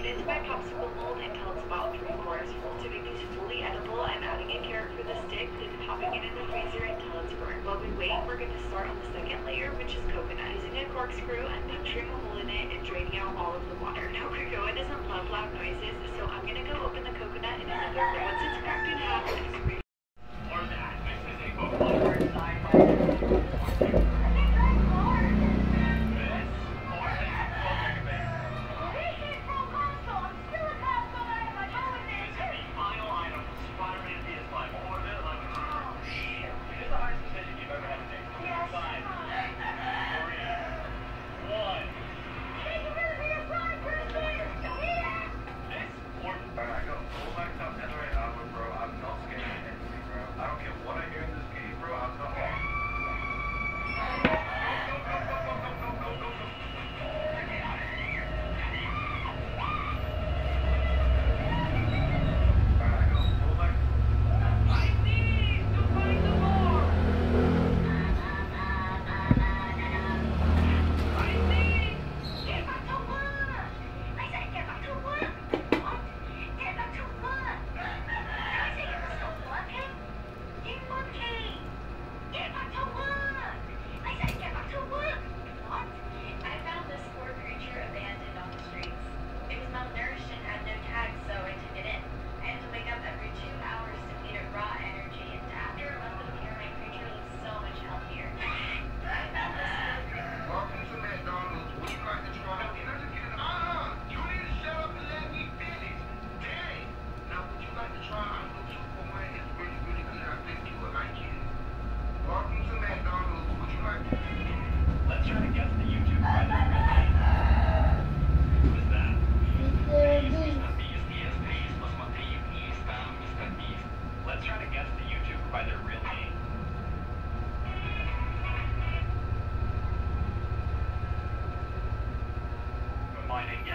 it into my popsicle mold until it's about 3/4 full. To make these fully edible, I'm adding a carrot for the stick, then popping it in the freezer until it's burnt. While we wait, we're going to start on the second layer, which is coconut. Using a corkscrew, I'm puncturing a hole in it and draining out all of the water. Now, Krakoa doesn't love loud noises, so I'm going to go open the coconut in another way. Once it's cracked in half, I'm going to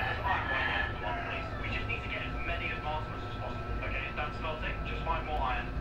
We just need to get as many advancements as possible. Okay, is that starting? Just find more iron.